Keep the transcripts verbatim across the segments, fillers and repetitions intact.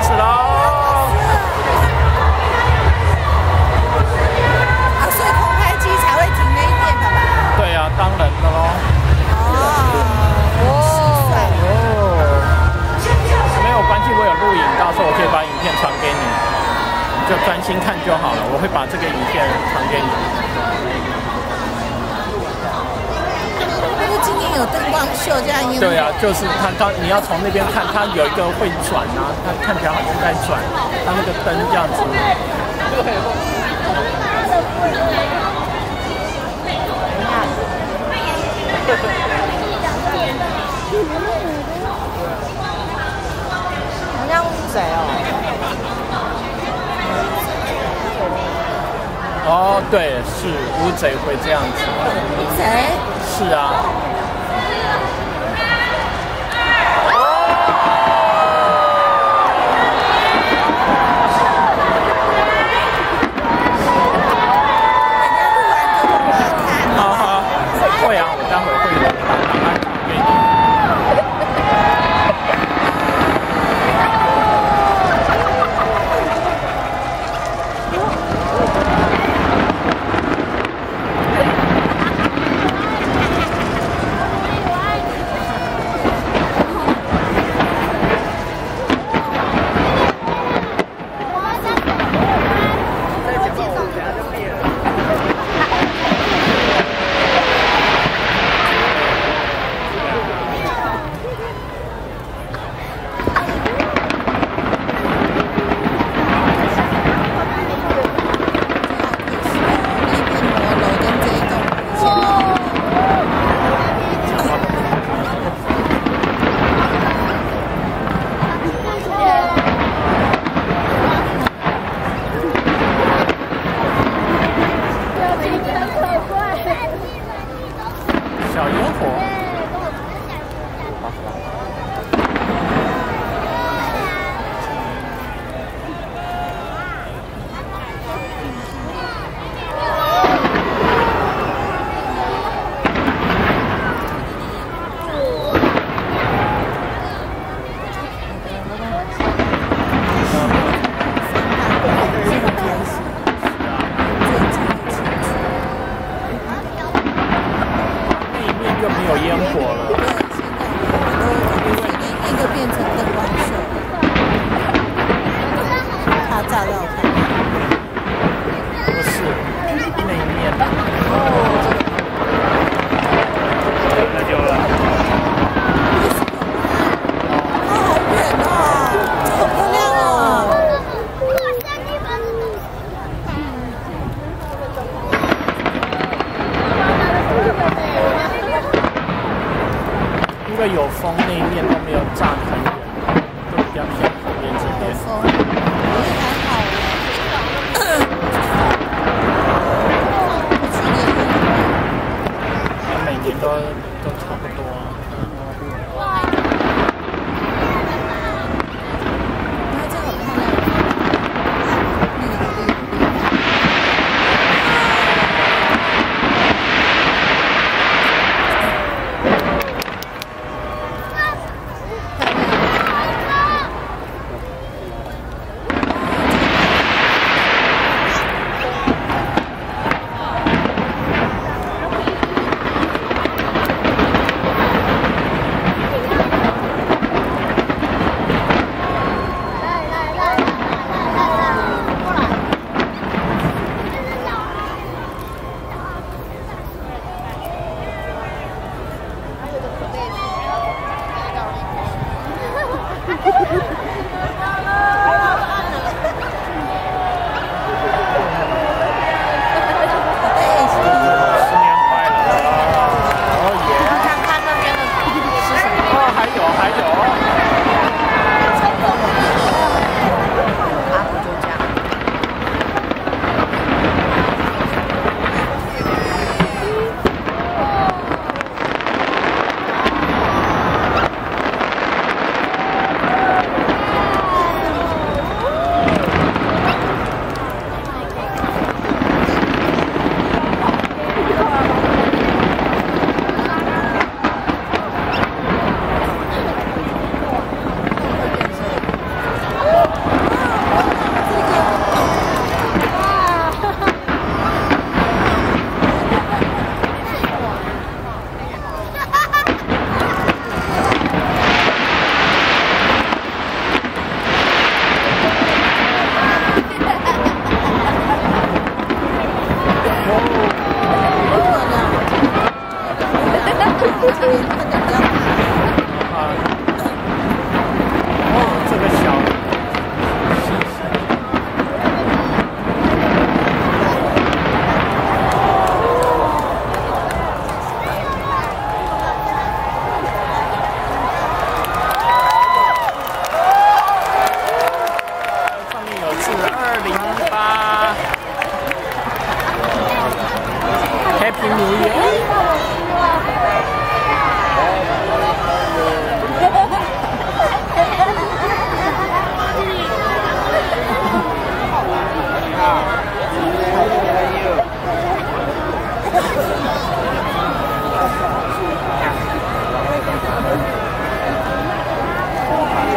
始喽！ 啊，所以空拍机才会停那一点的吧？ 对啊，当然的喽。 哦哦哦， 没有关系，我有录影，到时候我可以把影片传给你，你就专心看就好了。我会把这个影片传给你。 不是今年有灯光秀这样烟火？ 对啊，就是它刚你要从那边看，它有一个会转啊，它看起来好像在转，它那个灯这样子。对。 好像乌贼哦。 哦，对，是乌贼会这样子。 乌贼？ 是啊。会啊，我待会儿会把档案传给你。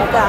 尬。